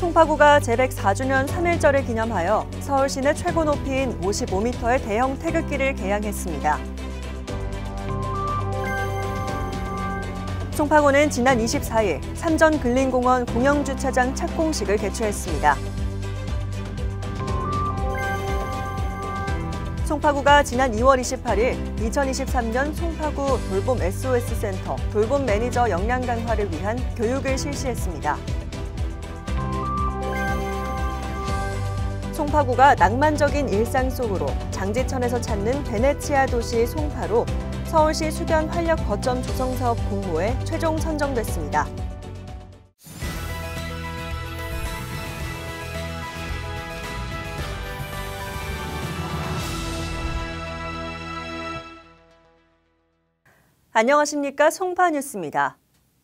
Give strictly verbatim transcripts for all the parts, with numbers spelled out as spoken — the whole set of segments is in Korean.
송파구가 제백사 주년 삼 일절을 기념하여 서울 시내 최고 높이인 오십오 미터의 대형 태극기를 개양했습니다. 송파구는 지난 이십사 일 삼전 근린공원 공영주차장 착공식을 개최했습니다. 송파구가 지난 이월 이십팔일 이천이십삼 년 송파구 돌봄 에스오에스 센터 돌봄 매니저 역량 강화를 위한 교육을 실시했습니다. 송파구가 낭만적인 일상 속으로 장지천에서 찾는 베네치아 도시 송파로 서울시 수변 활력 거점 조성 사업 공모에 최종 선정됐습니다. 안녕하십니까? 송파 뉴스입니다.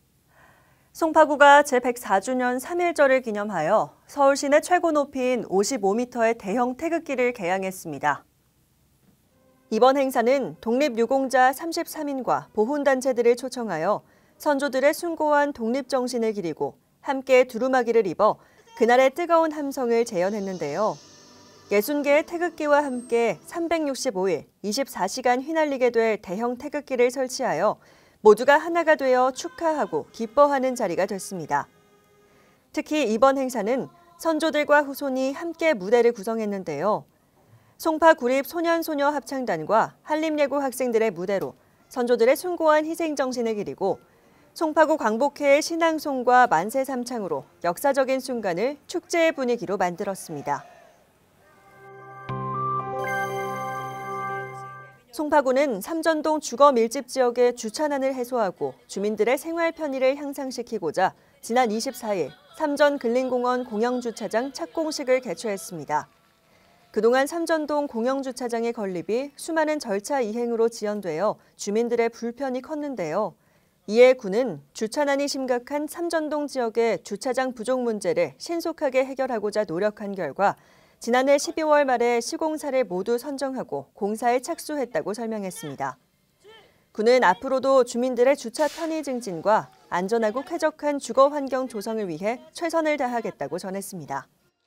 송파구가 제백사 주년 삼 일절을 기념하여 서울 시내 최고 높이인 오십오 미터의 대형 태극기를 개양했습니다. 이번 행사는 독립유공자 삼십삼 인과 보훈단체들을 초청하여 선조들의 숭고한 독립정신을 기리고 함께 두루마기를 입어 그날의 뜨거운 함성을 재현했는데요. 육십 개의 태극기와 함께 삼백육십오 일 이십사 시간 휘날리게 될 대형 태극기를 설치하여 모두가 하나가 되어 축하하고 기뻐하는 자리가 됐습니다. 특히 이번 행사는 선조들과 후손이 함께 무대를 구성했는데요. 송파구립 소년소녀 합창단과 한림예고 학생들의 무대로 선조들의 숭고한 희생정신을 기리고 송파구 광복회의 신앙송과 만세삼창으로 역사적인 순간을 축제의 분위기로 만들었습니다. 송파구는 삼전동 주거 밀집 지역의 주차난을 해소하고 주민들의 생활 편의를 향상시키고자 지난 이십사 일 삼전 근린공원 공영주차장 착공식을 개최했습니다. 그동안 삼전동 공영주차장의 건립이 수많은 절차 이행으로 지연되어 주민들의 불편이 컸는데요. 이에 구는 주차난이 심각한 삼전동 지역의 주차장 부족 문제를 신속하게 해결하고자 노력한 결과 지난해 십이월 말에 시공사를 모두 선정하고 공사에 착수했다고 설명했습니다. 구는 앞으로도 주민들의 주차 편의 증진과 안전하고 쾌적한 주거 환경 조성을 위해 최선을 다하겠다고 전했습니다.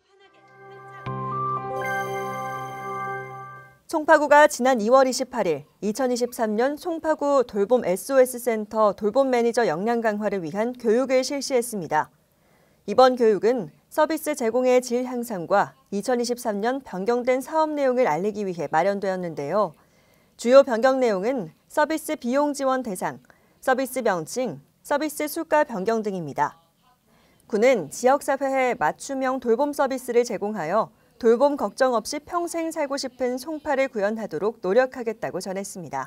송파구가 지난 이월 이십팔일 이천이십삼 년 송파구 돌봄 에스오에스 센터 돌봄 매니저 역량 강화를 위한 교육을 실시했습니다. 이번 교육은 서비스 제공의 질 향상과 이천이십삼 년 변경된 사업 내용을 알리기 위해 마련되었는데요. 주요 변경 내용은 서비스 비용 지원 대상, 서비스 명칭, 서비스 수가 변경 등입니다. 구는 지역사회에 맞춤형 돌봄 서비스를 제공하여 돌봄 걱정 없이 평생 살고 싶은 송파를 구현하도록 노력하겠다고 전했습니다.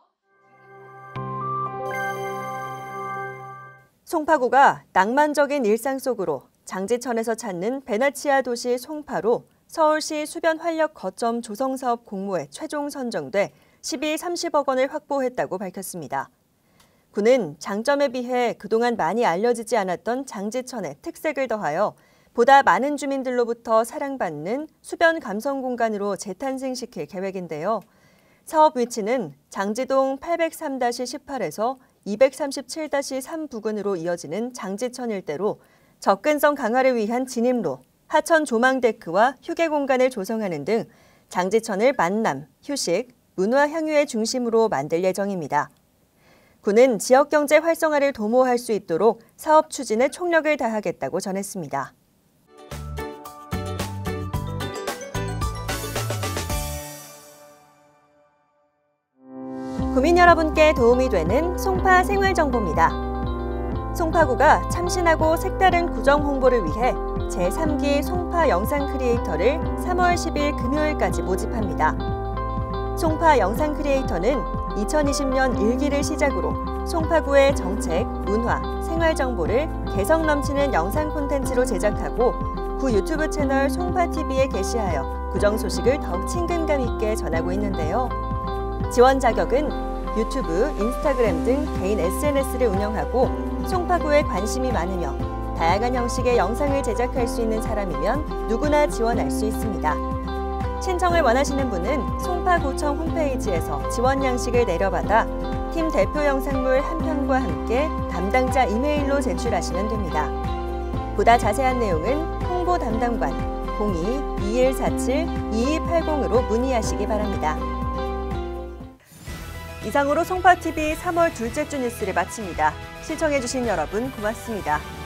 송파구가 낭만적인 일상 속으로 장지천에서 찾는 베네치아 도시 송파로 서울시 수변 활력 거점 조성 사업 공모에 최종 선정돼 십이 삼십억 원을 확보했다고 밝혔습니다. 구는 장점에 비해 그동안 많이 알려지지 않았던 장지천에 특색을 더하여 보다 많은 주민들로부터 사랑받는 수변 감성 공간으로 재탄생시킬 계획인데요. 사업 위치는 장지동 팔공삼 십팔에서 이백삼십칠 삼 부근으로 이어지는 장지천 일대로 접근성 강화를 위한 진입로, 하천 조망데크와 휴게 공간을 조성하는 등 장지천을 만남, 휴식, 문화 향유의 중심으로 만들 예정입니다. 구는 지역 경제 활성화를 도모할 수 있도록 사업 추진에 총력을 다하겠다고 전했습니다. 구민 여러분께 도움이 되는 송파 생활정보입니다. 송파구가 참신하고 색다른 구정 홍보를 위해 제삼 기 송파 영상 크리에이터를 삼월 십일 금요일까지 모집합니다. 송파 영상 크리에이터는 이천이십 년 일 기를 시작으로 송파구의 정책, 문화, 생활 정보를 개성 넘치는 영상 콘텐츠로 제작하고 구 유튜브 채널 송파티비에 게시하여 구정 소식을 더욱 친근감 있게 전하고 있는데요. 지원 자격은 유튜브, 인스타그램 등 개인 에스엔에스를 운영하고 송파구에 관심이 많으며 다양한 형식의 영상을 제작할 수 있는 사람이면 누구나 지원할 수 있습니다. 신청을 원하시는 분은 송파구청 홈페이지에서 지원 양식을 내려받아 팀 대표 영상물 한 편과 함께 담당자 이메일로 제출하시면 됩니다. 보다 자세한 내용은 홍보 담당관 공이 이일사칠 이이팔공으로 문의하시기 바랍니다. 이상으로 송파티비 삼월 둘째 주 뉴스를 마칩니다. 시청해주신 여러분 고맙습니다.